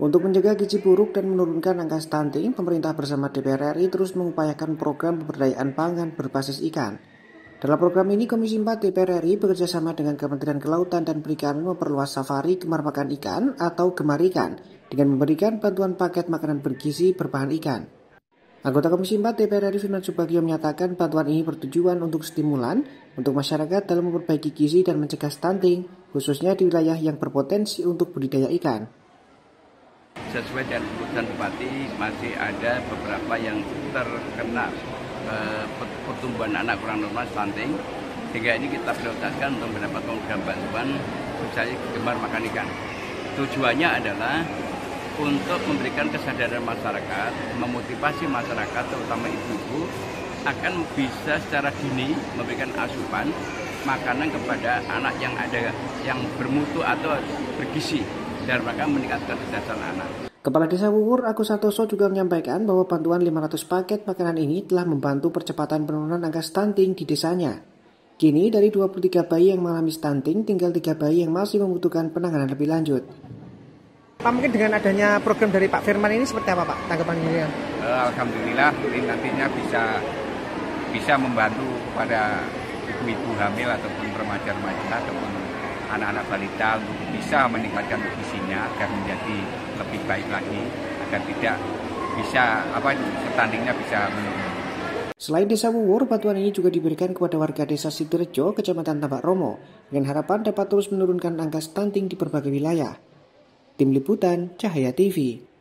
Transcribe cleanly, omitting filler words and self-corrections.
Untuk mencegah gizi buruk dan menurunkan angka stunting, pemerintah bersama DPR RI terus mengupayakan program pemberdayaan pangan berbasis ikan. Dalam program ini, Komisi 4 DPR RI bekerjasama dengan Kementerian Kelautan dan Perikanan memperluas safari Gemar Makan Ikan atau Gemar Ikan dengan memberikan bantuan paket makanan bergizi berbahan ikan. Anggota Komisi 4 DPR RI Firman Subagio menyatakan bantuan ini bertujuan untuk stimulan untuk masyarakat dalam memperbaiki gizi dan mencegah stunting, khususnya di wilayah yang berpotensi untuk budidaya ikan. Sesuai dengan keputusan Bupati, masih ada beberapa yang terkena pertumbuhan anak kurang normal stunting, sehingga ini kita prioritaskan untuk mendapatkan program bantuan misalnya Gemar Makan Ikan. Tujuannya adalah untuk memberikan kesadaran masyarakat, memotivasi masyarakat terutama ibu-ibu akan bisa secara dini memberikan asupan makanan kepada anak yang bermutu atau bergizi dan mereka meningkatkan kecerdasan anak. Kepala Desa Wuwur, Agus Santoso juga menyampaikan bahwa bantuan 500 paket makanan ini telah membantu percepatan penurunan angka stunting di desanya. Kini dari 23 bayi yang mengalami stunting, tinggal 3 bayi yang masih membutuhkan penanganan lebih lanjut. Pak, mungkin dengan adanya program dari Pak Firman ini seperti apa Pak tanggapan ini? Alhamdulillah ini nantinya bisa membantu pada ibu-ibu hamil ataupun remaja-remaja ataupun anak-anak balita untuk bisa meningkatkan gizinya agar menjadi lebih baik lagi, agar tidak bisa stuntingnya bisa menurun. Selain Desa Wuwur, bantuan ini juga diberikan kepada warga Desa Sidorejo, Kecamatan Tambak Romo, dengan harapan dapat terus menurunkan angka stunting di berbagai wilayah. Tim Liputan, Cahaya TV.